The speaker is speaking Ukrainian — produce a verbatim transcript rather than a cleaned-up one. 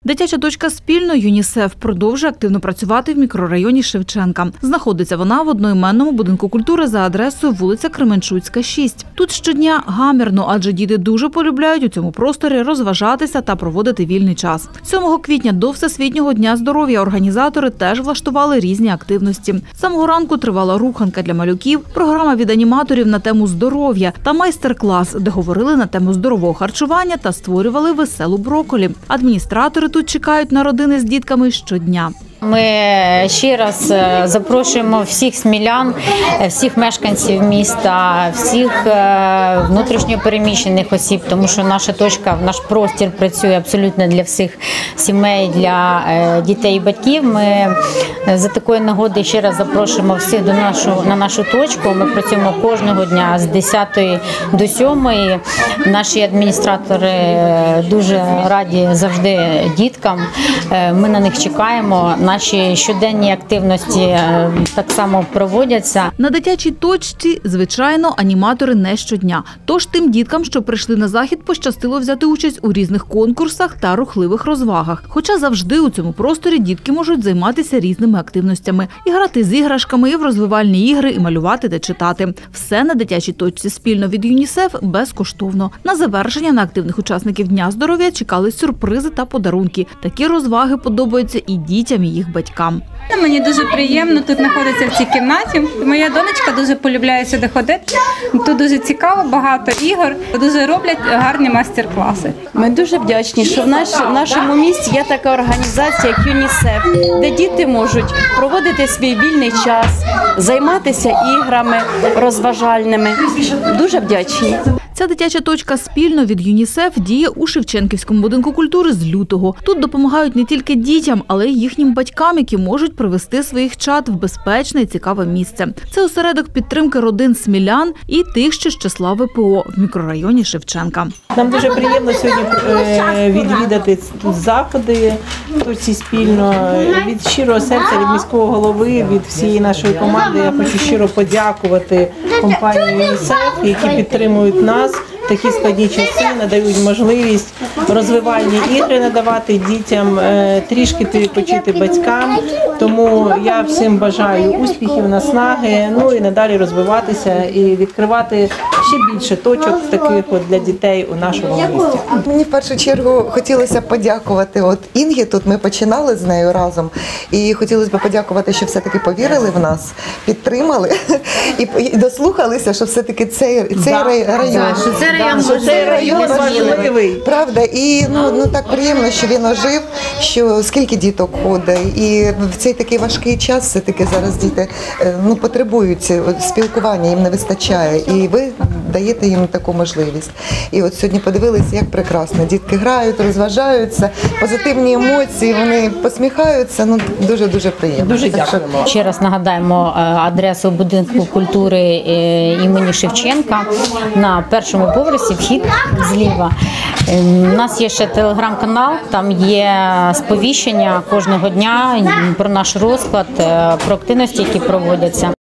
Дитяча точка «Спільно» ЮНІСЕФ продовжує активно працювати в мікрорайоні Шевченка. Знаходиться вона в одноіменному будинку культури за адресою вулиця Кременчуцька, шість. Тут щодня гамірно, адже діти дуже полюбляють у цьому просторі розважатися та проводити вільний час. сьомого квітня до Всесвітнього дня здоров'я організатори теж влаштували різні активності. З самого ранку тривала руханка для малюків, програма від аніматорів на тему здоров'я та майстер-клас, де говорили на тему здорового харчування та створювали веселу брокколі. Адміністратори тут чекають на родини з дітками щодня. Ми ще раз запрошуємо всіх смілян, всіх мешканців міста, всіх внутрішньопереміщених осіб, тому що наша точка, наш простір працює абсолютно для всіх сімей, для дітей і батьків. Ми за такої нагоди ще раз запрошуємо всіх до нашу, на нашу точку. Ми працюємо кожного дня з десятої до сьомої. Наші адміністратори дуже раді завжди діткам. Ми на них чекаємо. Наші щоденні активності так само проводяться. На дитячій точці, звичайно, аніматори не щодня. Тож тим діткам, що прийшли на захід, пощастило взяти участь у різних конкурсах та рухливих розвагах. Хоча завжди у цьому просторі дітки можуть займатися різними активностями. І грати з іграшками, і в розвивальні ігри, і малювати та читати. Все на дитячій точці «Спільно» від ЮНІСЕФ безкоштовно. На завершення на активних учасників Дня здоров'я чекали сюрпризи та подарунки. Такі розваги подобаються і дітям, і їх батькам. Мені дуже приємно тут знаходитися в цій кімнаті. Моя донечка дуже полюбляє сюди ходити. Тут дуже цікаво, багато ігор, дуже роблять гарні майстер-класи. Ми дуже вдячні, що в, наш, в нашому місті є така організація, як ЮНІСЕФ, де діти можуть проводити свій вільний час, займатися іграми розважальними. Дуже вдячні. Ця дитяча точка «Спільно» від ЮНІСЕФ діє у Шевченківському будинку культури з лютого. Тут допомагають не тільки дітям, але й їхнім батькам, які можуть привести своїх чад в безпечне і цікаве місце. Це осередок підтримки родин смілян і тих, що з числа ВПО в мікрорайоні Шевченка. Нам дуже приємно сьогодні відвідати тут заходи в точці «Спільно». Від щирого серця, від міського голови, від всієї нашої команди я хочу щиро подякувати компанії ЮНІСЕФ, які підтримують нас. Такі складні часи надають можливість розвивальні ігри надавати дітям, трішки відпочити батькам. Тому я всім бажаю успіхів, наснаги, ну і надалі розвиватися і відкривати ще більше точок таких от для дітей у нашому місті. Мені в першу чергу хотілося подякувати от Інгі, тут ми починали з нею разом, і хотілося б подякувати, що все-таки повірили в нас, підтримали і, і дослухалися, що все-таки цей, цей да. район, що цей район, що цей район важливий. Правда, і ну, ну так приємно, що він ожив, що скільки діток ходить, і в цей такий важкий час все-таки зараз діти ну, потребують спілкування, їм не вистачає, і ви даєте їм таку можливість. І от сьогодні подивилися, як прекрасно. Дітки грають, розважаються, позитивні емоції, вони посміхаються. Ну, дуже-дуже приємно. Дуже дякуємо. Ще раз нагадаємо адресу будинку культури імені Шевченка. На першому поверсі вхід зліва. У нас є ще телеграм-канал, там є сповіщення кожного дня про наш розклад, про активності, які проводяться.